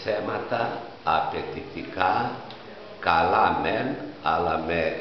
θέματα απαιτητικά, καλά μεν, αλλά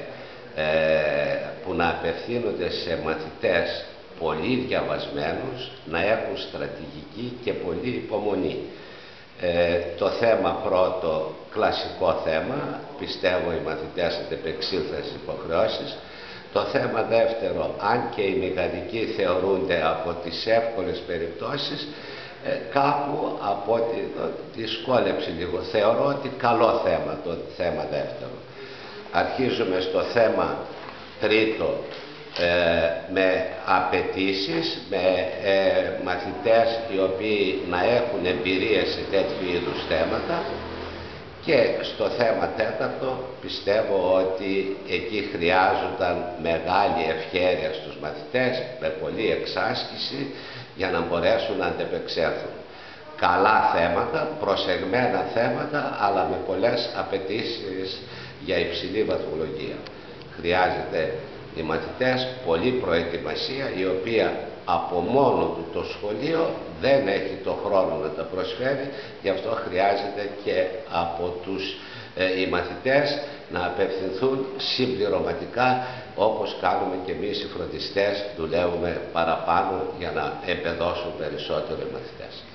που να απευθύνονται σε μαθητές πολύ διαβασμένους, να έχουν στρατηγική και πολύ υπομονή. Το θέμα πρώτο, κλασικό θέμα, πιστεύω οι μαθητές αντεπεξήλθαν στις υποχρεώσεις. Το θέμα δεύτερο, αν και οι μηχανικοί θεωρούνται από τις εύκολες περιπτώσεις, κάπου από ό,τι δυσκόλεψε λίγο. Θεωρώ ότι καλό θέμα το θέμα δεύτερο. Αρχίζουμε στο θέμα τρίτο, με απαιτήσεις, με μαθητές οι οποίοι να έχουν εμπειρίες σε τέτοιου είδους θέματα, και στο θέμα τέταρτο πιστεύω ότι εκεί χρειάζονταν μεγάλη ευχέρεια στους μαθητές, με πολλή εξάσκηση, για να μπορέσουν να αντεπεξέλθουν. Καλά θέματα, προσεγμένα θέματα, αλλά με πολλές απαιτήσεις για υψηλή βαθμολογία. Χρειάζεται οι μαθητές πολλή προετοιμασία, η οποία από μόνο του το σχολείο δεν έχει το χρόνο να τα προσφέρει, γι' αυτό χρειάζεται και από οι μαθητές να απευθυνθούν συμπληρωματικά, όπως κάνουμε και εμείς οι φροντιστές, δουλεύουμε παραπάνω για να εμπεδώσουν περισσότερο οι μαθητές.